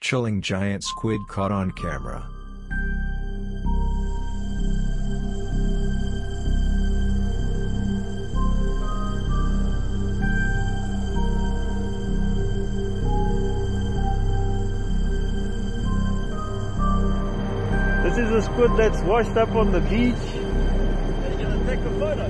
Chilling giant squid caught on camera. This is a squid that's washed up on the beach. Are you gonna take a photo?